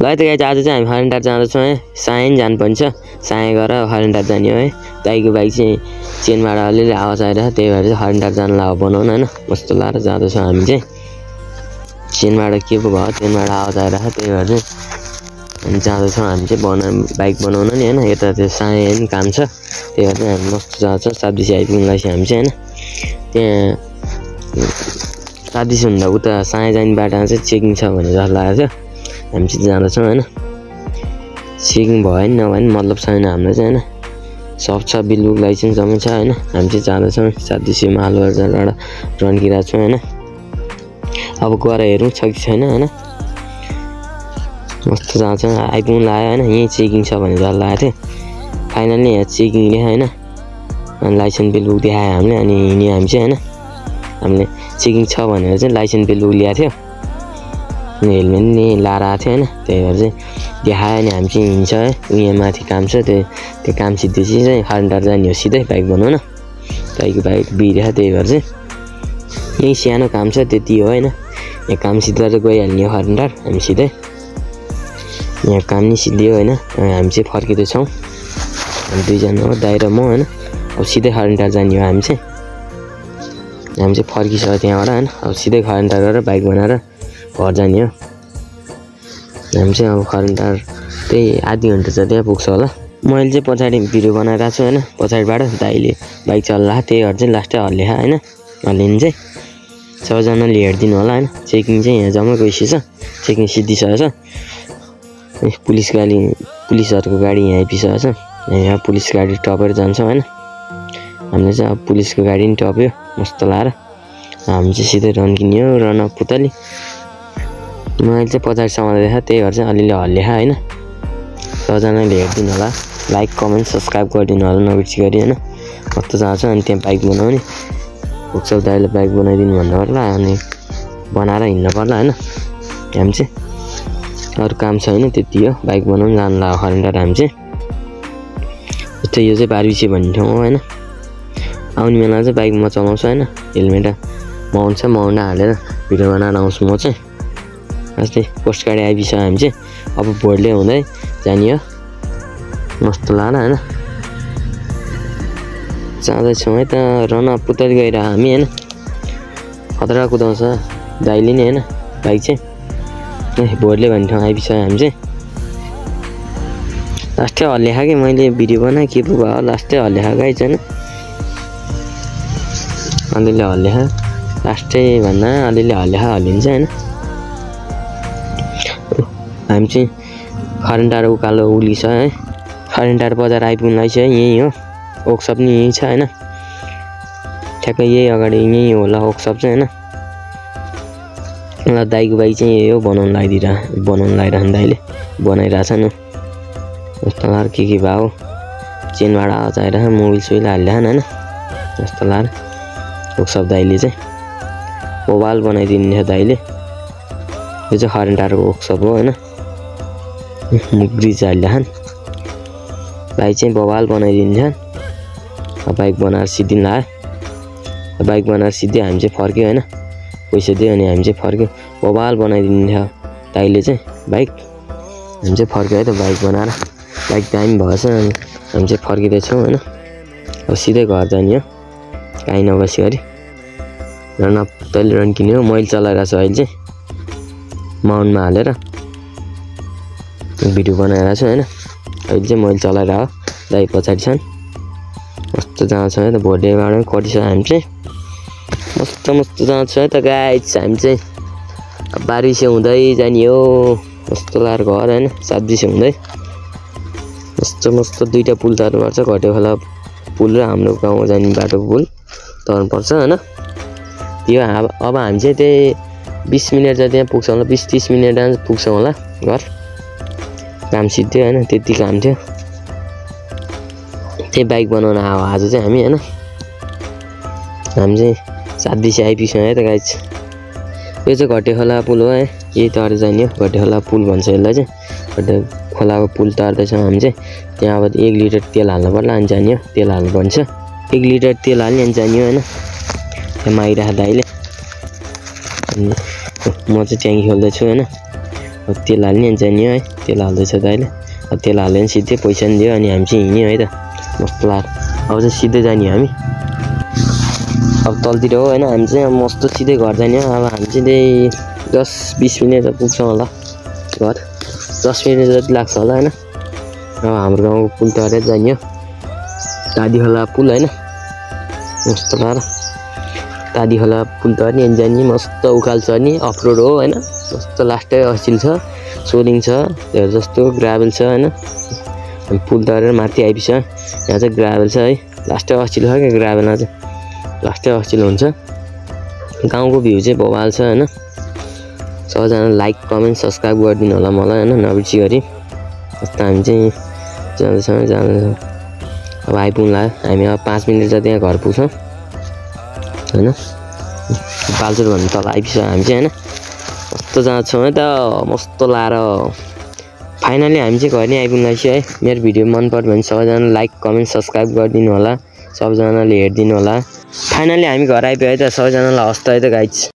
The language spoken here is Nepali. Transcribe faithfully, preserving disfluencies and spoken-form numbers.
ल त गाइज आज चाहिँ हामी हरिणटार जाँदैछौँ है। सायन जानुपर्ने छ, साय गएर हरिणटार जाने हो है। दाइको बाइक चाहिँ चेनबाट अलिअलि आवाज आइरहेको, त्यही भएर चाहिँ हरिणटार जानु लाग बनाउन होइन। मस्तो लाएर जाँदैछौँ हामी चाहिँ। चेनबाट के पो भयो, चेनबाट आवाज आइरहेको, त्यही भएर चाहिँ हामी जाँदैछौँ हामी चाहिँ बना बाइक बनाउन नि होइन। यता त्यो साय नि काम छ, त्यही भएर चाहिँ हामी मस्तो जाँदैछौँ। सातदिसी आइपुग्नुलाई चाहिँ हामी चाहिँ होइन। त्यहाँ सातदिसी हुँदा उता साय जाने बाटोमा चाहिँ चेकिङ छ भनेर जस्तो लागेको थियो। हामी चाहिँ जाँदैछौँ होइन। चेकिङ भयो नि नभए नि मतलब छैन हाम्रो चाहिँ होइन। सब छ, बिलबुक लाइसेन्स जम्मै छ होइन। हामी चाहिँ जाँदैछौँ सातदिसी मालबजारबाट रन्किरहेको छौँ होइन। अब गएर हेरौँ छ कि छैन होइन। मस्तो जान्छौँ, आइपुग्नु लाग्यो होइन। यहीँ चेकिङ छ भनेर जस्तो लागेको थियो। फाइनली यहाँ चेकिङ लेख्यो होइन। अनि लाइसेन्स बिलबुक देखायो हामीले, अनि हिँड्यो हामी चाहिँ होइन। हामीले चेकिङ छ भनेर चाहिँ लाइसेन्स बिलबुक ल्याएको थियो। हेलमेट नि लाएर आएको थियो होइन। त्यही भएर चाहिँ देखायो नि हामी चाहिँ हिँड्छ है। उहाँ माथि काम छ, त्यो त्यो काम सिद्धेपछि चाहिँ हरिणटार जाने हो सिधै बाइक बनाउन। बाइक बाइक बिग्रियो, त्यही भएर चाहिँ यहीँ सानो काम छ त्यति हो होइन। यहाँ काम सिद्धेर चाहिँ गइहाल्ने हो हरिणटार हामी सिधै। यहाँ काम नि सिद्धियो होइन। हामी चाहिँ फर्किँदैछौँ, हामी दुईजना हो, दाइ र म होइन। अब सिधै हरिणटार जाने हो हामी चाहिँ। हामी चाहिँ फर्किसक्यो त्यहाँबाट होइन। अब सिधै हरिणटार गरेर बाइक बनाएर घर जाने हो हामी चाहिँ। अब हरिणटार त्यही आधी घन्टा चाहिँ त्यहाँ पुग्छ होला। मैले चाहिँ पछाडि भिडियो बनाइरहेको छु होइन। पछाडिबाट दाइले बाइक चलाएको, त्यही भएर चाहिँ लास्टै हल्लिया होइन। हल्लिनु चाहिँ सबैजनाले हेरिदिनु होला होइन। चेकिङ चाहिँ यहाँ जम्मै गइसकेछ, चेकिङ सिद्धिसकेछ। पुलिस गाडी पुलिसहरूको गाडी यहाँ आइपुगेको छ। यहाँ पुलिस गाडी टपेर जान्छौँ होइन। हामीले चाहिँ अब पुलिसको गाडी नि टप्यो मस्तो लाएर। हामी चाहिँ सिधै रन्किने हो, रन पुतली। मैले चाहिँ पछाडि समाउँदै देखाएँ, त्यही भएर चाहिँ अलिअलि हल्लिया होइन। सबैजनाले हेरिदिनु होला, लाइक कमेन्ट सब्सक्राइब गरिदिनु होला नबिर्सी गरी होइन। कस्तो जान्छ अनि त्यहाँ बाइक बनाउने पुग्छ, दाइले बाइक बनाइदिनु भन्नु पर्ला, अनि बनाएर हिँड्नु पर्ला होइन। हामी चाहिँ अरू काम छैन त्यति हो, बाइक बनाउनु जानु लाग्यो हरिणटार हामी चाहिँ। जस्तै यो चाहिँ बारबिसी भन्ने ठाउँ हो होइन। आउने बेला चाहिँ बाइक म चलाउँछु होइन। हेलमेट माउन्ट छ, माउन्ट हालेर भिडियो बनाएर आउँछु म चाहिँ। जस्तै पोस्ट गाडी आइपुग्छ हामी चाहिँ। अब भोटले हुँदै जाने हो मस्तो लाएर होइन। जाँदैछौँ है त, रन पुतली गएर हामी होइन। खतरा कुदाउँछ दाइले नि होइन बाइक चाहिँ। भोटले भन्ने ठाउँ आइपुग्छ हामी चाहिँ। लास्टै हल्लिया कि मैले भिडियो बनाएँ के पो भयो, लास्टै हल्लिया गाइज होइन। अलिअलि हल्लिया, लास्टै भन्दा अलिअलि हल्लिया हल्लिन्छ होइन। हामी चाहिँ हरिणटार उकालो उली छ है। हरिणटार बजार आइपुग्नुलाई चाहिँ यहीँ हो, वर्कसप नि यहीँ छ होइन। ठ्याक्कै यही अगाडि यहीँ होला वर्कसप चाहिँ होइन। ल दाइको बाइक चाहिँ यही हो, बनाउनु लगाइदिएर बनाउनु लगाइरहनु दाइले बनाइरहेछ नि। जस्तो लाएर के के भयो, चेनबाट आवाज आइरह, मोबिल सोबिल हालिरहनु होइन। जस्तो लाएर वर्कसप दाइले चाहिँ मोबाइल बनाइदिने छ दाइले। यो चाहिँ हरिणटारको वर्कसप हो होइन। ब्रिज हालिरहन्, बाइक चाहिँ बवाल बनाइदिन्छ। बाइक बनाएर सिद्धिनु लाग्यो, बाइक बनाएर सिद्धि हामी चाहिँ फर्क्यो होइन। पैसा दियो अनि हामी चाहिँ फर्क्यो, बवाल बनाइदिन्छ दाइले चाहिँ बाइक। हामी चाहिँ फर्क्यो है त बाइक बनाएर। बाइक दामी भएछ, अनि हामी चाहिँ फर्किँदैछौँ होइन। अब सिधै घर जाने हो काहीँ नबसी गरी। र न तैँले रन्किने हो, मैले चलाइरहेको छु अहिले चाहिँ माउन्टमा हालेर भिडियो बनाइरहेको छु होइन। अहिले चाहिँ मैले चलाइरहेको, दाइ पछाडि छन्। मस्तो जान्छ है त, भोटेबाट कटिसक्यो हामी चाहिँ। मस्तो मस्तो जान्छ है त गाइज हामी चाहिँ। अब बारिसे हुँदै जाने हो मस्तो लाएर घर होइन। सातदिसे हुँदै मस्तो मस्तो दुईवटा पुल तर्नुपर्छ, घटे खोला पुल र हाम्रो गाउँ जाने बाटोको पुल तर्नुपर्छ होइन। यो अब अब हामी चाहिँ त्यही बिस मिनट चाहिँ त्यहाँ पुग्छ होला, बिस तिस मिनटमा पुग्छ होला घर। काम सिद्धि होइन, त्यति काम थियो। त्यही बाइक बनाउन आयो आज चाहिँ हामी होइन। हामी चाहिँ सातदिसे आइपुग्छौँ है त गाइज। यो चाहिँ घटे खोला पुल हो है, यही तरेर जाने हो। घटे खोला पुल भन्छ यसलाई चाहिँ। घटे खोलाको पुल तर्दैछौँ हामी चाहिँ। त्यहाँ अब एक लिटर तेल हाल्नु पर्ला अनि जाने हो। तेल हाल्नु भन्छ, एक लिटर तेल हाल्ने अनि जाने हो होइन। त्यहाँ मागिरहेको दाइले। म चाहिँ ट्याङ्की खोल्दैछु होइन। तेल हाल्ने जाने है तेल हाल्दैछ त अहिले अब तेल हाल्यो भने सिधै पैसा नि दियो अनि हामी चाहिँ हिँड्यो है त मस्त लाग्यो अब चाहिँ सिधै जाने हामी अब तलतिर हो हैन हामी चाहिँ मस्त सिधै घर जाने हो अब हामी चाहिँ दस बीस मिनेट पुग्छौँ होला घर दस मिनेट जति लाग्छ होला हैन अब हाम्रो गाउँको पुल तरेर जाने हो तादी खोला पुल हैन मस्त लाएर तादी खोला पुल तर्ने अनि जाने मस्त उकाल चढ्ने अफ रोड हो हैन मस्त लास्टै असिल छ सोलिङ छ त्यो जस्तो ग्राभल छ हैन अनि पुल तरेर माथि आइपुग्छ यहाँ चाहिँ ग्राभल छ है लास्टै असिल छ के ग्राभलमा चाहिँ लास्टै असिल हुन्छ गाउँको भ्यू चाहिँ बवाल छ हैन सबैजना लाइक कमेन्ट सब्स्क्राइब गरिदिनु होला मलाई हैन नबिर्सी गरी जस्तो हामी चाहिँ जाँदैछौँ जाँदैछौँ अब आइपुग्नु लाग्यो हामी अब पाँच मिनट जति यहाँ घर पुग्छौँ हैन पाल्चोर भन्ने तल आइपुग्छ हामी चाहिँ हैन कस्तो जान्छौँ है त मस्त लाएर फाइनली हामी चाहिँ घर नै आइपुग्नु लाग्छ है मेरो भिडियो मन पर्यो भने सबैजना लाइक कमेन्ट सब्स्क्राइब गरिदिनु होला सबैजनाले हेरिदिनु होला फाइनली हामी घर आइपुग्यो है त सबैजनालाई हस्त है त गाइज।